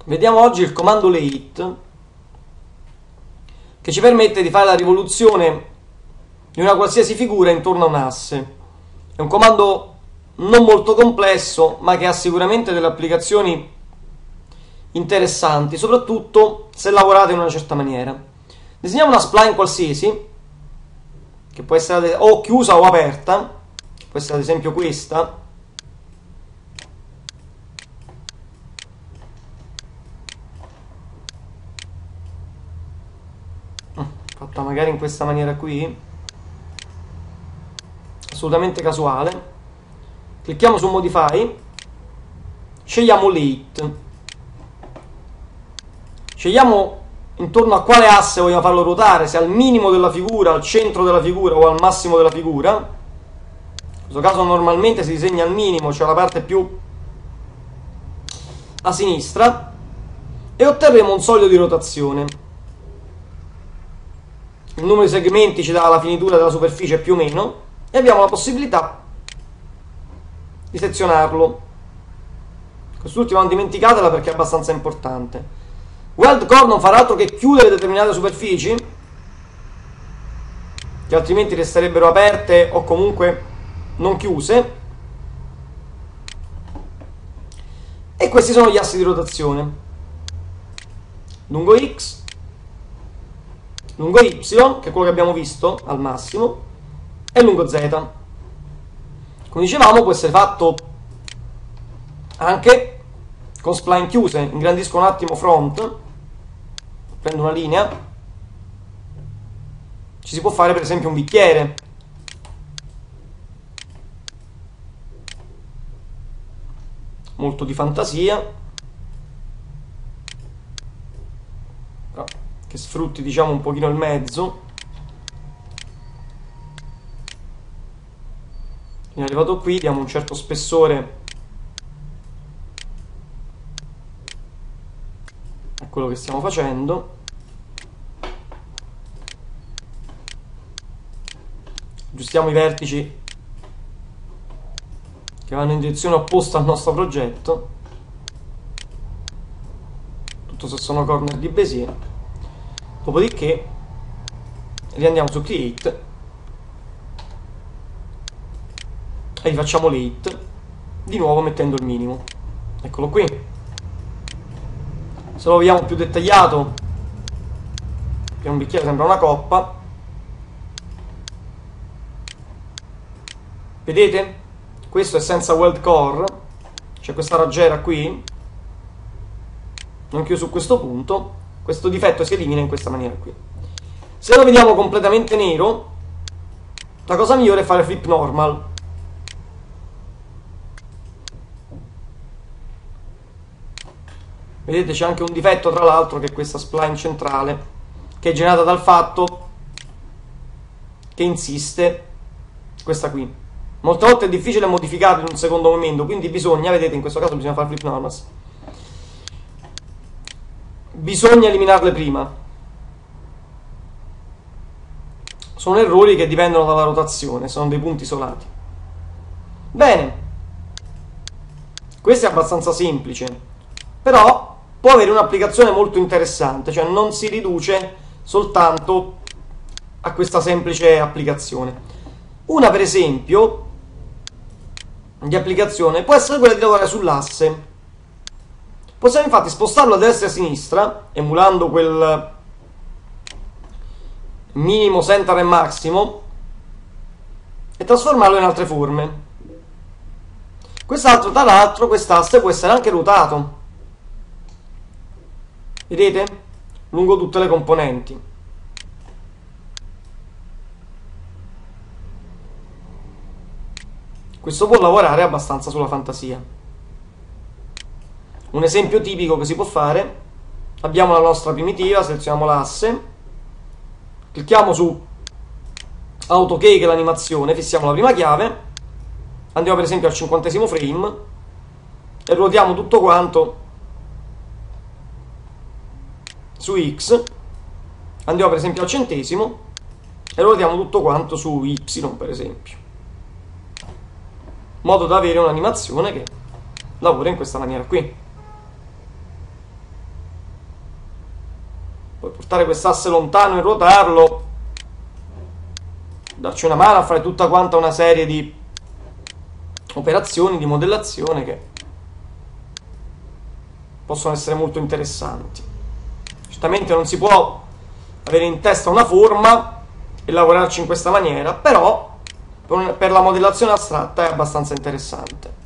Vediamo oggi il comando late, che ci permette di fare la rivoluzione di una qualsiasi figura intorno a un asse. È un comando non molto complesso, ma che ha sicuramente delle applicazioni interessanti, soprattutto se lavorate in una certa maniera. Disegniamo una spline qualsiasi, che può essere o chiusa o aperta, può essere ad esempio questa. Fatta magari in questa maniera qui, assolutamente casuale. Clicchiamo su Modify, scegliamo Late, scegliamo intorno a quale asse vogliamo farlo ruotare, se al minimo della figura, al centro della figura o al massimo della figura. In questo caso normalmente si disegna al minimo, cioè la parte più a sinistra, e otterremo un soglia di rotazione. Il numero di segmenti ci dà la finitura della superficie più o meno, e abbiamo la possibilità di sezionarlo. Quest'ultima non dimenticatela perché è abbastanza importante. Weld Core non farà altro che chiudere determinate superfici, che altrimenti resterebbero aperte o comunque non chiuse, e questi sono gli assi di rotazione: lungo X, lungo Y, che è quello che abbiamo visto al massimo, e lungo Z. Come dicevamo, può essere fatto anche con spline chiuse. Ingrandisco un attimo front, prendo una linea, ci si può fare per esempio un bicchiere. Molto di fantasia, però che sfrutti, diciamo, un pochino il mezzo. Quindi arrivato qui diamo un certo spessore a quello che stiamo facendo. Aggiustiamo i vertici che vanno in direzione opposta al nostro progetto, tutto se sono corner di Bézier. Dopodiché riandiamo su Create e rifacciamo Late, di nuovo mettendo il minimo. Eccolo qui. Se lo vogliamo più dettagliato, che un bicchiere sembra una coppa, vedete? Questo è senza Weld Core, c'è questa raggiera qui, non chiuso su questo punto. Questo difetto si elimina in questa maniera qui. Se lo vediamo completamente nero, la cosa migliore è fare flip normal. Vedete, c'è anche un difetto tra l'altro, che è questa spline centrale, che è generata dal fatto che insiste questa qui. Molte volte è difficile modificarlo in un secondo momento, quindi bisogna, vedete, in questo caso bisogna fare flip normals, bisogna eliminarle prima. Sono errori che dipendono dalla rotazione, sono dei punti isolati. Bene, questo è abbastanza semplice, però può avere un'applicazione molto interessante, cioè non si riduce soltanto a questa semplice applicazione. Una, per esempio, di applicazione può essere quella di lavorare sull'asse. Possiamo infatti spostarlo a destra e a sinistra, emulando quel minimo, center e massimo, e trasformarlo in altre forme. Quest'altro, tra l'altro, quest'asse può essere anche ruotato, vedete? Lungo tutte le componenti. Questo può lavorare abbastanza sulla fantasia. Un esempio tipico che si può fare: abbiamo la nostra primitiva, selezioniamo l'asse, clicchiamo su Auto Key, che è l'animazione, fissiamo la prima chiave, andiamo per esempio al 50° frame e ruotiamo tutto quanto su X, andiamo per esempio al 100° e ruotiamo tutto quanto su Y, per esempio, in modo da avere un'animazione che lavora in questa maniera qui. portare quest'asse lontano e ruotarlo, darci una mano a fare tutta quanta una serie di operazioni di modellazione che possono essere molto interessanti. Certamente non si può avere in testa una forma e lavorarci in questa maniera, però per la modellazione astratta è abbastanza interessante.